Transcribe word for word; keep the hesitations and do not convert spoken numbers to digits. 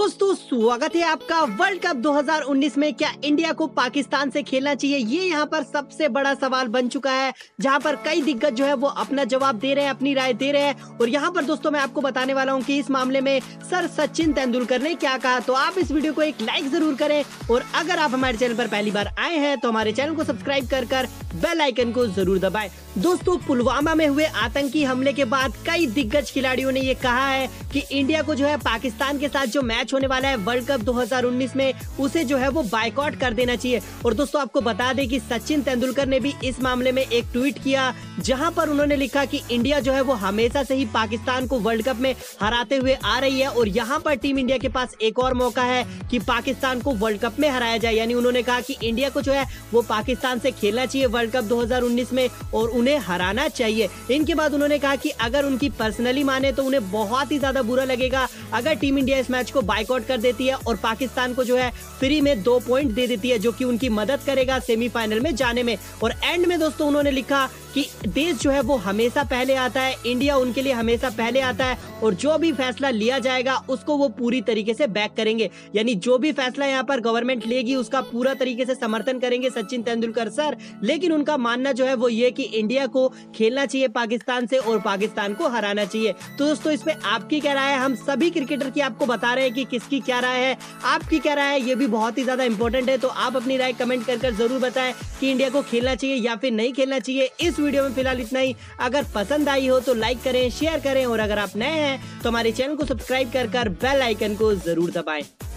दोस्तों स्वागत है आपका वर्ल्ड कप दो हज़ार उन्नीस में। क्या इंडिया को पाकिस्तान से खेलना चाहिए, ये यहाँ पर सबसे बड़ा सवाल बन चुका है, जहाँ पर कई दिग्गज जो है वो अपना जवाब दे रहे हैं, अपनी राय दे रहे हैं। और यहाँ पर दोस्तों मैं आपको बताने वाला हूँ कि इस मामले में सर सचिन तेंदुलकर ने क्या कहा। तो आप इस वीडियो को एक लाइक जरूर करें, और अगर आप हमारे चैनल पर पहली बार आए हैं तो हमारे चैनल को सब्सक्राइब कर कर बेल आइकन को जरूर दबाएं। दोस्तों पुलवामा में हुए आतंकी हमले के बाद कई दिग्गज खिलाड़ियों ने ये कहा है कि इंडिया को जो है पाकिस्तान के साथ जो मैच होने वाला है वर्ल्ड कप दो हज़ार उन्नीस में, उसे जो है वो बायकॉट कर देना चाहिए। और दोस्तों आपको बता दें कि सचिन तेंदुलकर ने भी इस मामले में एक ट्वीट किया, जहां पर उन्होंने लिखा कि इंडिया जो है वो हमेशा से ही पाकिस्तान को वर्ल्ड कप में हराते हुए आ रही है, और यहां पर टीम इंडिया के पास एक और मौका है कि पाकिस्तान को वर्ल्ड कप में हराया जाए। यानी उन्होंने कहा कि इंडिया को जो है वो पाकिस्तान से खेलना चाहिए वर्ल्ड कप दो हज़ार उन्नीस में और उन्हें हराना चाहिए। इनके बाद उन्होंने कहा कि अगर उनकी पर्सनली माने तो उन्हें बहुत ही ज्यादा बुरा लगेगा अगर टीम इंडिया इस मैच को बायकॉट कर देती है और पाकिस्तान को जो है फ्री में दो पॉइंट दे देती है, जो कि उनकी मदद करेगा सेमीफाइनल में जाने में। और एंड में दोस्तों उन्होंने लिखा कि देश जो है वो हमेशा पहले आता है, इंडिया उनके लिए हमेशा पहले आता है, और जो भी फैसला लिया जाएगा उसको वो पूरी तरीके से बैक करेंगे। यानी जो भी फैसला यहाँ पर गवर्नमेंट लेगी उसका पूरा तरीके से समर्थन करेंगे सचिन तेंदुलकर सर। लेकिन उनका मानना जो है वो ये कि इंडिया को खेलना चाहिए पाकिस्तान से और पाकिस्तान को हराना चाहिए। तो दोस्तों इसमें आपकी क्या राय है? हम सभी क्रिकेटर की आपको बता रहे हैं कि किसकी क्या राय है, आपकी क्या राय है, ये भी बहुत ही ज्यादा इंपॉर्टेंट है। तो आप अपनी राय कमेंट कर कर जरूर बताएं कि इंडिया को खेलना चाहिए या फिर नहीं खेलना चाहिए। इस वीडियो में फिलहाल इतना ही। अगर पसंद आई हो तो लाइक करें, शेयर करें, और अगर आप नए हैं तो हमारे चैनल को सब्सक्राइब कर कर बेल आइकन को जरूर दबाएं।